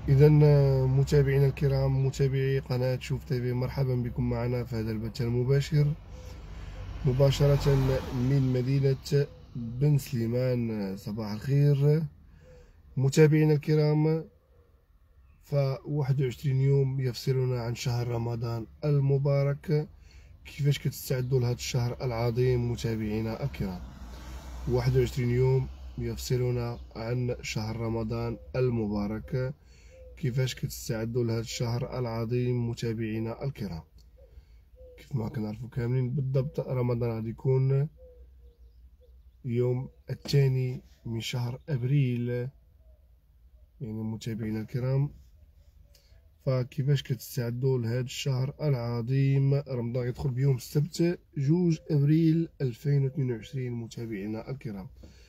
إذا متابعينا الكرام، متابعي قناة شوف تيفي، مرحبا بكم معنا في هذا البث المباشر مباشرة من مدينة بن سليمان. صباح الخير متابعينا الكرام. ف21 يوم يفصلنا عن شهر رمضان المبارك. كيفاش كتستعدوا لهذا الشهر العظيم متابعينا الكرام؟ 21 يوم يفصلنا عن شهر رمضان المبارك. كيفاش كتستعدوا لهذا الشهر العظيم متابعينا الكرام؟ كيف ما كنعرفوا كاملين بالضبط، رمضان غادي يكون يوم 2 من شهر ابريل، يعني متابعينا الكرام. فكيفاش كتستعدوا لهذا الشهر العظيم؟ رمضان يدخل بيوم السبت 2 ابريل 2022 متابعينا الكرام.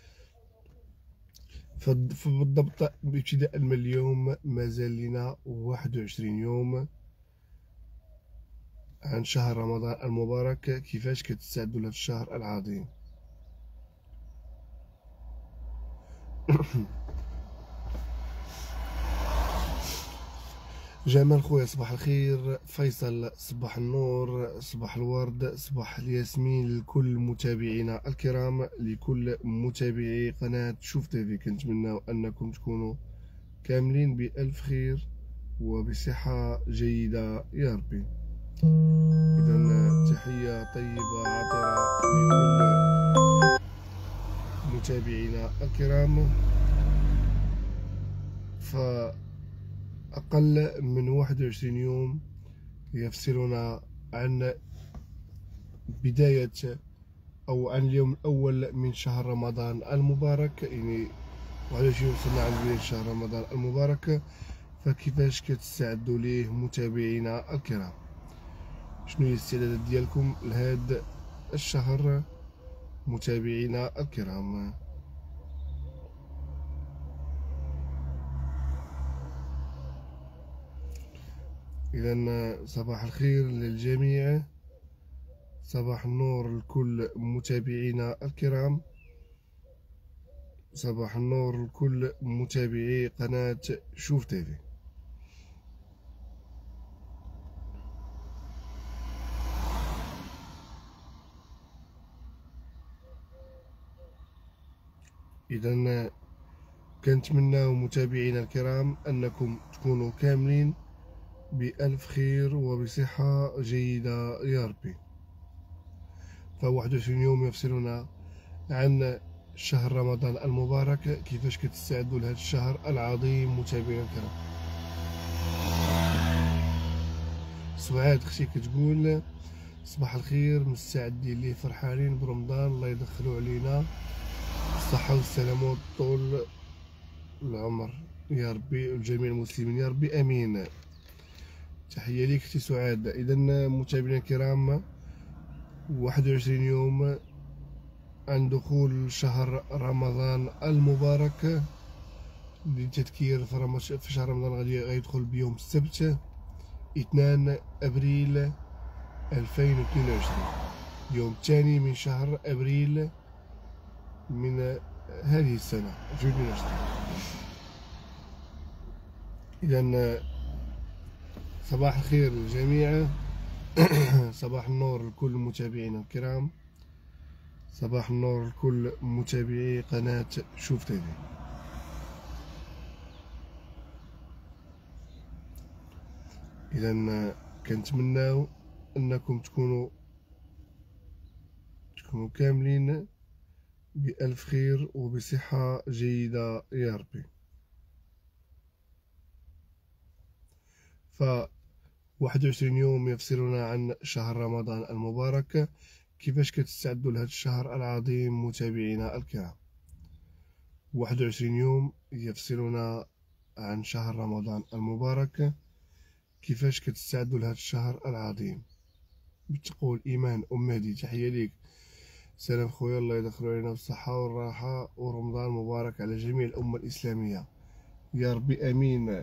فبالضبط ابتداء من اليوم مازال لنا 21 يوم عن شهر رمضان المبارك. كيفاش كتستعدوا لهذا الشهر العظيم؟ جمال خويا صباح الخير، فيصل صباح النور، صباح الورد، صباح الياسمين لكل متابعينا الكرام، لكل متابعي قناة شوف تيفي. كنتمنى انكم تكونوا كاملين بألف خير وبصحة جيدة يا ربي. إذا تحية طيبة عطرة لكل متابعينا الكرام. فأقل من 21 يوم يفصلنا عن بداية أو عن اليوم الأول من شهر رمضان المبارك، يعني 21 وصلنا عن بداية شهر رمضان المبارك. فكيفاش كتستعدوا ليه متابعينا الكرام؟ شنو هي الاستعدادات ديالكم لهذا الشهر متابعينا الكرام؟ إذا صباح الخير للجميع، صباح النور لكل متابعينا الكرام، صباح النور لكل متابعي قناة شوف تيفي. إذا كنتمناو متابعينا الكرام أنكم تكونوا كاملين بألف خير وبصحة جيدة يا ربي. ف21 يوم يفصلنا عن شهر رمضان المبارك. كيفاش كتستعدوا لهذا الشهر العظيم متابعينا الكرام؟ سعاد اختي كتقول صباح الخير، مستعدين ليه، فرحانين برمضان، الله يدخلوا علينا الصحة والسلامة وطول العمر يا ربي، والجميع المسلمين يا ربي امين. تحية ليك اختي سعاد. اذا متابعينا الكرام، 21 يوم عن دخول شهر رمضان المبارك. للتذكير في شهر رمضان غادي يدخل بيوم السبت 2 ابريل 2022، يوم الثاني من شهر ابريل من هذه السنة 2022. إذا صباح الخير للجميع، صباح النور لكل متابعينا الكرام، صباح النور لكل متابعي قناة شوف تيفي. إذا كنتمناو أنكم تكونوا كاملين بألف خير وبصحة جيدة يا ربي. ف 21 يوم يفصلنا عن شهر رمضان المبارك. كيفاش كتستعدوا لهذا الشهر العظيم متابعينا الكرام؟ 21 يوم يفصلنا عن شهر رمضان المبارك. كيفاش كتستعدوا لهذا الشهر العظيم؟ بالتقوى والإيمان. أم مهدي تحية ليك. سلام خويا، الله يدخلوا علينا بالصحة والراحة، ورمضان مبارك على جميع الأمة الإسلامية يا ربي آمين.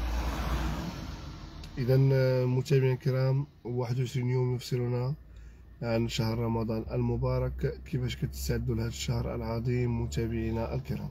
إذا متابعينا الكرام، 21 يوم يفصلنا عن شهر رمضان المبارك، كيفاش كتستعدوا لهذا الشهر العظيم متابعينا الكرام.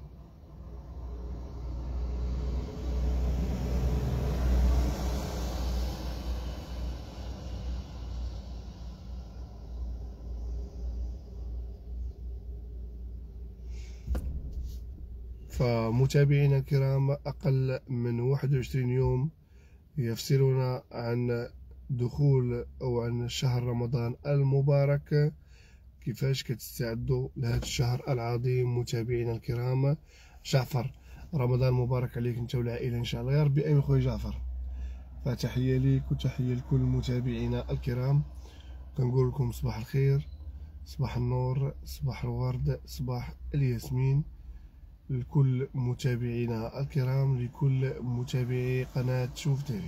فمتابعينا الكرام، أقل من 21 يوم يفصلنا عن دخول أو عن شهر رمضان المبارك. كيفاش كتستعدوا لهذا الشهر العظيم متابعينا الكرام. جعفر، رمضان مبارك عليك انت والعائله ان شاء الله، يا ربي امين خويا جعفر. فتحيه ليك وتحيه لكل متابعينا الكرام، كنقول لكم صباح الخير، صباح النور، صباح الورد، صباح الياسمين لكل متابعينا الكرام، لكل متابعي قناه شوف تيفي.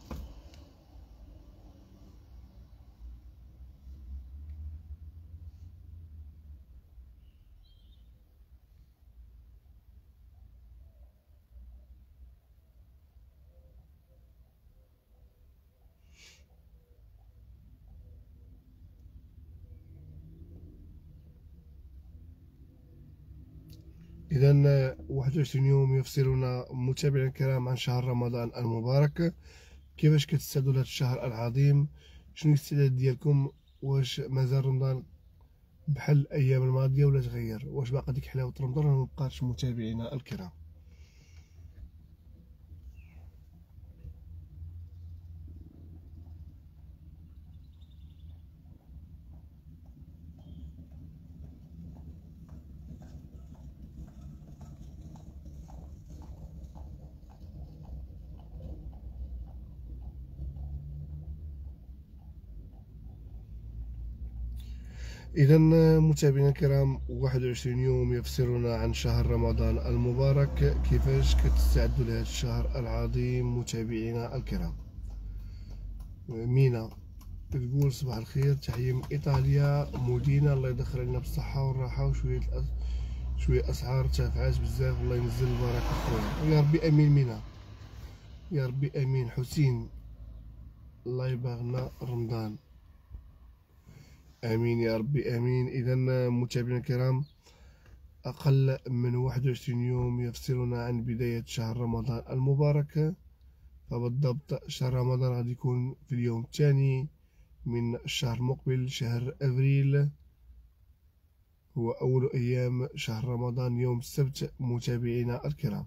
إذا 21 يوم يفصلنا متابعينا الكرام عن شهر رمضان المبارك. كيفاش كتستعدوا لهذا الشهر العظيم؟ شنو الاستعداد ديالكم؟ واش مازال رمضان بحال الأيام الماضية ولا تغير؟ واش باقا ديك حلاوة رمضان ولا مبقاتش متابعينا الكرام؟ إذا متابعينا الكرام، 21 يوم يفصلنا عن شهر رمضان المبارك. كيفاش كتستعدوا لهذا الشهر العظيم متابعينا الكرام؟ مينا تقول صباح الخير، تحية من إيطاليا مدينة، الله يدخل علينا بالصحة والراحة وشوية شوية أسعار تافعات بزاف، الله ينزل البركة خويا، يا ربي أمين. مينا يا ربي أمين. حسين الله يبارنا رمضان، امين يا ربي امين. اذا متابعينا الكرام، اقل من 21 يوم يفصلنا عن بداية شهر رمضان المبارك. فبالضبط شهر رمضان غادي يكون في اليوم الثاني من الشهر المقبل، شهر ابريل، هو اول ايام شهر رمضان يوم السبت متابعينا الكرام.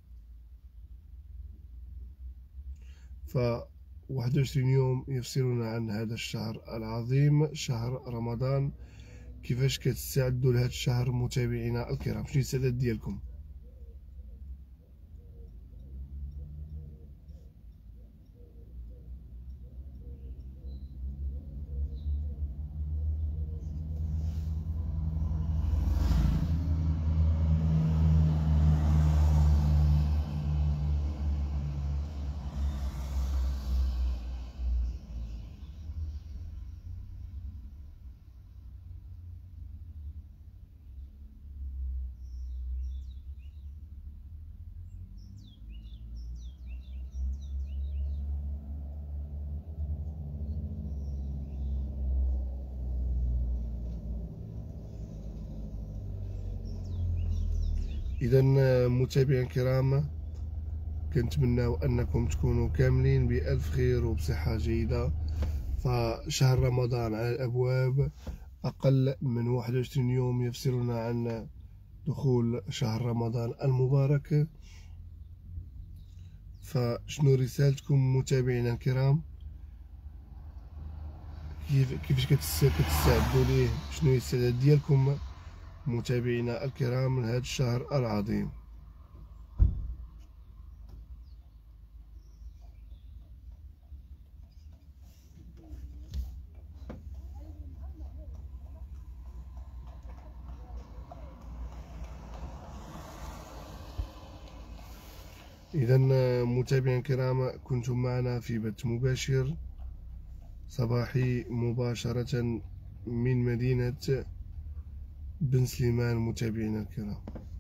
ف 21 يوم يفصلنا عن هذا الشهر العظيم شهر رمضان. كيفاش كتستعدوا لهذا الشهر متابعينا الكرام؟ شنو الاستعداد ديالكم؟ إذا متابعينا الكرام، كنتمناو أنكم تكونوا كاملين بألف خير وبصحة جيدة. فشهر رمضان على الأبواب، أقل من 21 يوم يفصلنا عن دخول شهر رمضان المبارك. فشنو رسالتكم متابعينا الكرام؟ كيفاش كتستعدوا ليه؟ شنو هي الاستعداد ديالكم متابعينا الكرام لهذا الشهر العظيم؟ إذا متابعينا الكرام، كنتم معنا في بث مباشر صباحي مباشرة من مدينة بن سليمان متابعينا الكرام.